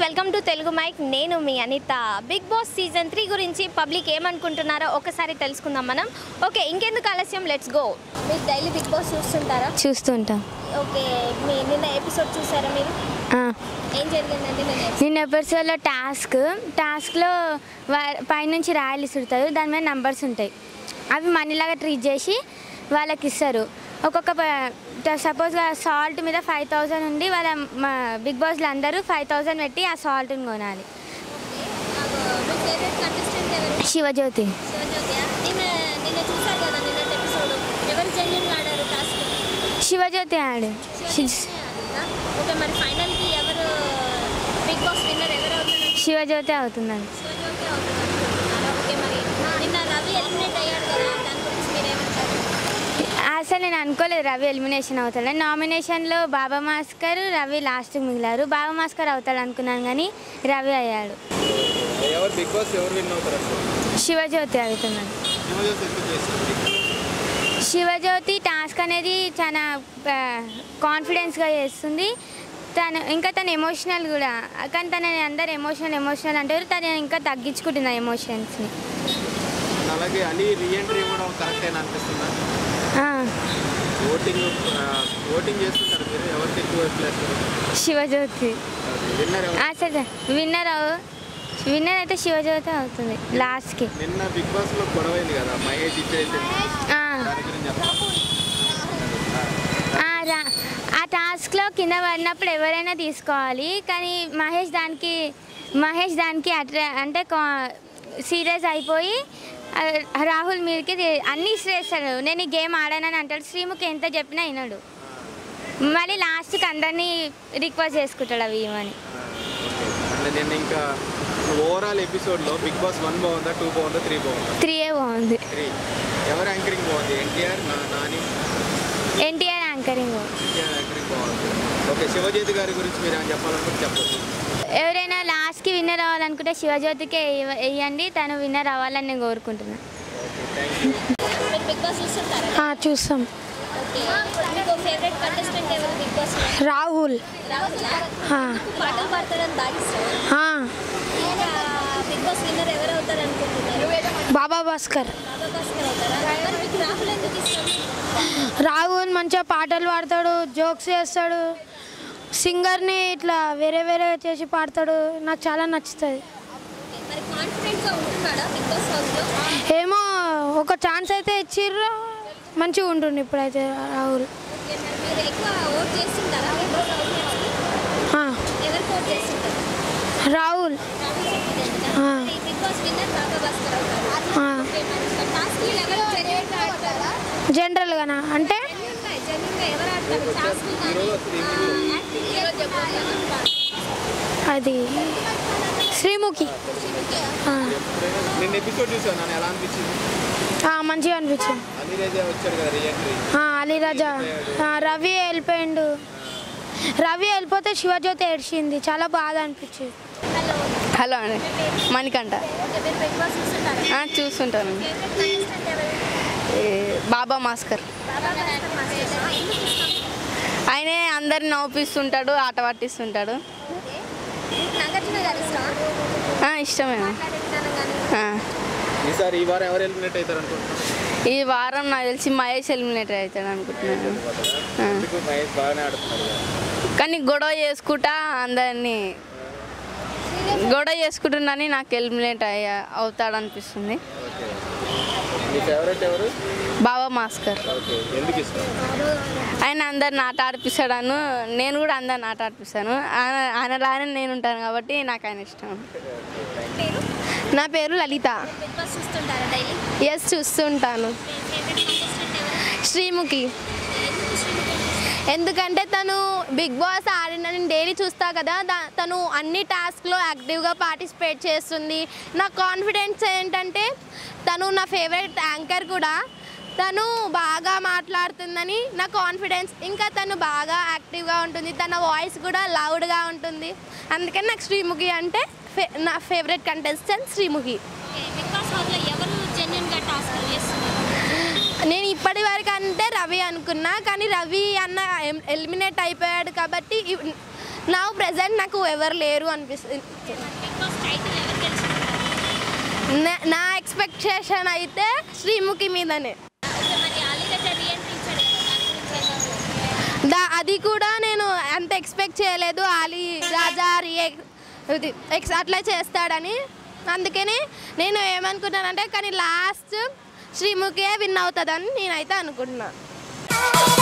Welcome to Telugu mike. నేను మీ Anitha. Bigg Boss season 3 గురించి పబ్లిక్ ఏమనుకుంటున్నారో ఒకసారి తెలుసుకుందాం మనం. ఓకే, ఇంకెందుకు ఆలస్యం, లెట్స్ గో. మీరు డైలీ బిగ్ బాస్ చూస్తుంటారా? చూస్తుంటాం. ఓకే, నిన్న ఎపిసోడ్ చూసారా మీరు? ఏం జరిగిందండి నిన్న ఎపిసోడ్లో? టాస్క్లో పైనుంచి రాయలు ఇస్తుంటారు, దాని మీద నెంబర్స్ ఉంటాయి. అవి మనీలాగా ట్రీట్ చేసి వాళ్ళకి ఇస్తారు. ఒక్కొక్క సపోజ్గా సాల్ట్ మీద 5000 ఉండి వాళ్ళ బిగ్ బాస్లో అందరూ 5000 పెట్టి ఆ సాల్ట్ని కొనాలి. శివజ్యోతి. శివజ్యోతి ఆడు. శివజ్యోతి అవుతుందండి. అసలు నేను అనుకోలేదు రవి ఎలిమినేషన్ అవుతాడని. నామినేషన్లో బాబా మాస్కర్, రవి లాస్ట్కి మిగిలారు. బాబా మాస్కర్ అవుతాడు అనుకున్నాను కానీ రవి అయ్యాడు. శివజ్యోతి అవుతున్నాడు. శివజ్యోతి టాస్క్ అనేది చాలా కాన్ఫిడెన్స్గా చేస్తుంది. తను ఎమోషనల్ కూడా, కానీ తన అందరు ఎమోషనల్ అంటారు. తను ఇంకా తగ్గించుకుంటుంది ఆ ఎమోషన్స్ని. శివజ్యోతి అసలు విన్నర్ అయితే శివజ్యోతి అవుతుంది లాస్ట్కి. ఆ టాస్క్లో కింద పడినప్పుడు ఎవరైనా తీసుకోవాలి, కానీ మహేష్ దానికి అంటే సీరియస్ అయిపోయి రాహుల్ మీదకి అన్నీ ఇస్తాడు. నేను ఈ గేమ్ ఆడానని అంటాడు. శ్రీముఖి ఎంత చెప్పినా వినడు. మళ్ళీ లాస్ట్కి అందరినీ రిక్వెస్ట్ చేసుకుంటాడు అవి ఇవని. ఇంకా ఓవరాల్ ఎపిసోడ్లో బిగ్ బాస్ 1 బాగుందా, 2 బాగుందా, 3 బాగుందా? 3 బాగుంది. ఎవరు యాంకరింగ్ బాగుంది? ఎన్టీఆర్ యాంకరింగ్ బాగుంది. ఓకే, శివజ్యోతి గారి గురించి మీరు ఏమైనా చెప్పాలనుకుంటే చెప్పండి. ఎవరైనా లాస్ట్కి విన్నర్ అవ్వాలనుకుంటే శివజ్యోతికే వేయండి. తను విన్నర్ అవ్వాలని నేను కోరుకుంటున్నాను. చూస్తాం. రాహుల్. బాబా భాస్కర్. రాహుల్ మంచిగా పాటలు పాడతాడు, జోక్స్ చేస్తాడు, సింగర్ని ఇట్లా వేరే చేసి పాడతాడు. నాకు చాలా నచ్చుతుంది. ఏమో ఒక ఛాన్స్ అయితే ఇచ్చిర్రు, మంచిగా ఉంటుండే. ఇప్పుడైతే రాహుల్. రాహుల్ జనరల్గానా అంటే అది శ్రీముఖి. మంచిగా అనిపించింది. అలీరాజా. రవి వెళ్ళిపోయిండు. రవి వెళ్ళిపోతే శివజ్యోతి ఏడ్చింది, చాలా బాధ అనిపించింది. హలో అండి, మణికంఠ. చూస్తుంటాను. బాబా మాస్కర్. ఆయనే అందరిని నవ్విస్తుంటాడు, ఆట పట్టిస్తుంటాడు. ఇష్టమే. ఈ వారం నాకు తెలిసి మహేష్ ఎలిమినేట్ అవుతాడు అనుకుంటున్నాను. కానీ గొడవ చేసుకుంటున్నాని నాకు ఎలిమినేట్ అవుతాడు అనిపిస్తుంది. బాబా మాస్కర్. ఆయన అందరిని ఆట ఆడిపిస్తాడను, నేను కూడా అందరిని ఆట ఆడిపిస్తాను. ఆయనలానే నేను ఉంటాను కాబట్టి నాకు ఆయన ఇష్టం. నా పేరు లలిత. ఎస్, చూస్తుంటాను. శ్రీముఖి. ఎందుకంటే తను బిగ్ బాస్ ఆడిన నేను డైలీ చూస్తా కదా, తను అన్ని టాస్క్లో యాక్టివ్గా పార్టిసిపేట్ చేస్తుంది. నా కాన్ఫిడెన్స్ ఏంటంటే తను నా ఫేవరెట్ యాంకర్ కూడా. తను బాగా మాట్లాడుతుందని నా కాన్ఫిడెన్స్. ఇంకా తను బాగా యాక్టివ్గా ఉంటుంది, తన వాయిస్ కూడా లౌడ్గా ఉంటుంది. అందుకని నాకు శ్రీముఖి అంటే నా ఫేవరెట్ కంటెస్టెంట్ శ్రీముఖి. నేను ఇప్పటి వరకు అంటే రవి అనుకున్నా, కానీ రవి అన్న ఎలిమినేట్ అయిపోయాడు కాబట్టి నా ప్రెసెంట్ నాకు ఎవరు లేరు అనిపిస్తుంది. నా ఎక్స్పెక్టేషన్ అయితే శ్రీముఖి మీదనే. అది కూడా నేను అంత ఎక్స్పెక్ట్ చేయలేదు ఆలీ రాజా అట్లా చేస్తాడని. అందుకని నేను ఏమనుకున్నానంటే కానీ లాస్ట్ శ్రీముఖియే విన్ అవుతుందని నేనైతే అనుకుంటున్నాను.